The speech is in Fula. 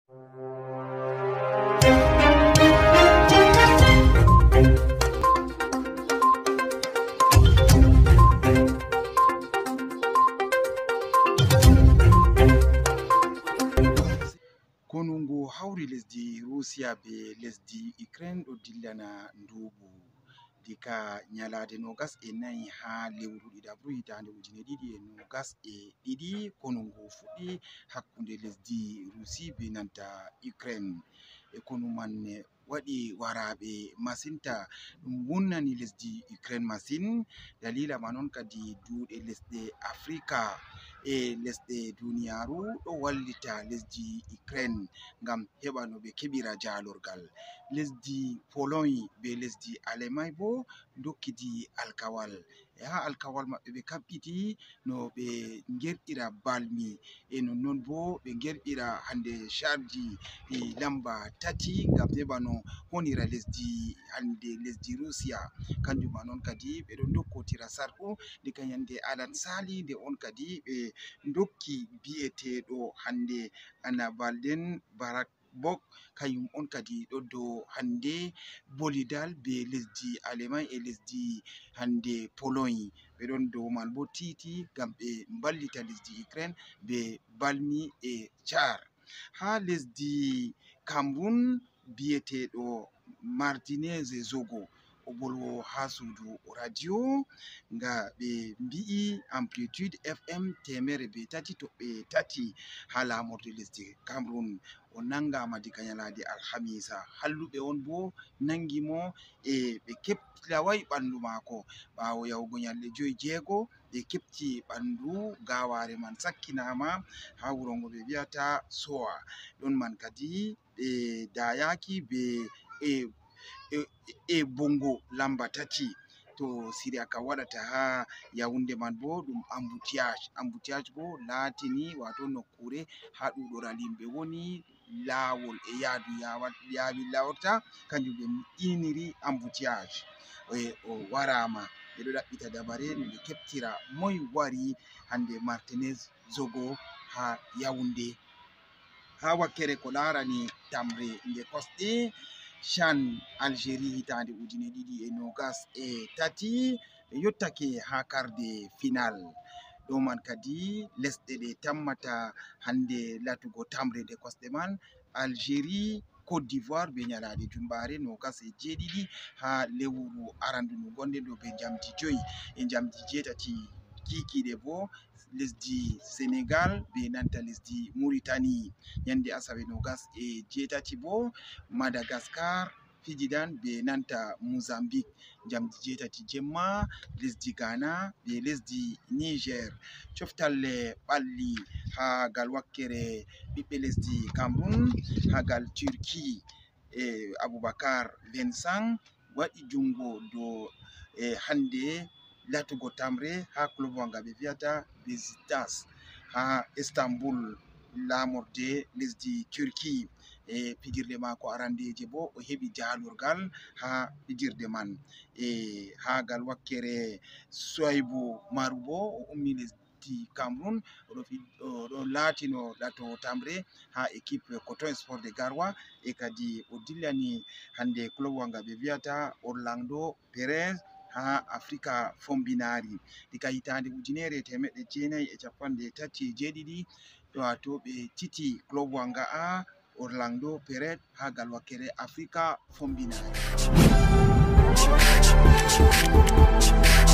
konungo hawri lesdi Russia be lesdi Ukraine ɗo dillana ndubu dika nyalade nogas e nayi ha lewru ɗiɗabru hitande 2022 konungo fuɗɗi hakkunde lesdi Rusi be nanta Ukraine e konu man waɗi waraɓe masinta ɗum wunnani lesdi Ukraine masin dalila manon kadi duuɗe lesɗe Afrika e lesɗe duniyaru ɗo wallita lesdi Ukraine ngam heɓa no ɓe keɓira jalorgal. Lesdi Pologne be lesdi Alemai bo dokkiti alkawal e ha alkawal maɓɓe ɓe kaɓɓiti no ɓe gerɗira balmi e nonnon bo ɓe gerɗira hande sharji lamba 3 ngam heɓa no honira lesdi hande lesdi Russia kanjum manon kadi ɓe ɗon dokkotira sarɗo diga yande alat sali nde on kadi ɓe dokki bi'eteɗo hande Anabalden Barakbok kayum on kadi ɗo dow hande bolidal be lesdi Alemai e lesdi hande Pologne ɓe ɗon dow man bo titi ngam ɓe ballita lesdi Ukraine be balmi e char. Ha lesdi Cameroon bi'eteɗo Martinez Zogo o bolwo ha suudu radio nga ɓe mbi'i amplitude FM 103.3 ha lamorde lesdi Cameroon o nangama diga nyalade alhamisa halluɓe on bo nangi mo e ɓe keplawai ɓandu mako ɓawo yahugo nyalde 5 ɓe kepti ɓandu gaware man sakkinama ha wuro ngo ɓe wi'ata Soa ɗon man kadi ɓe dayaki be bongo lamba 3 to siriaka waɗata ha Yaounde man bo ɗum embouteillage bo latini wato nokkure ha ɗuɗoral yimɓe woni lawol e yawi lawarta kanjum ɓe iniri embouteillage o warama ɓe ɗo ɗaɓɓita dabare no ɓe keɓtira moy wari hande Martinez Zogo ha Yaounde ha wakkere ko larani tamre nde kosɗe Chan Algérie hitande 2023 ɓe yottake ha karde final ɗo man kadi lesɗe ɗe tammata hande latugo tamre nde kosɗe man Algérie Côte d'Ivoire be nyalade jumbare 27 ha lewru arandunu gonde ɗo be jamdi 5 e jamdi 8 kikiɗe bo lesdi Sénégal be nanta lesdi Mauritanie yande asawe 28 bo Madagascar fijidan be nanta Mozambique jamdi 8 jemma lesdi Ghana be lesdi Niger coftalle ɓalli ha gal wakkere ɓiɓɓe lesdi Cameroon ha gal Turquie e Aboubacar Vincent waɗi jungo do hande latugo tamre ha club wanga ɓe wi'ata Besiktas ha Istanbul lamorde lesdi Turquie e pijirde mako arandeje bo o heɓi jalurgal ha pijirde man e ha gal wakkere Souaibou Marou bo o ummi lesdi Cameroon oɗo latino latowo tamre ha équipe Coton Sport de Garwa e kadi o dillani hande club wanga ɓe wi'ata Orlando Pirates ha Afrika fombinari diga hitande 1937 wato ɓe titi club wanga a Orlando Pirates ha gal wakkere Afrika fombinari.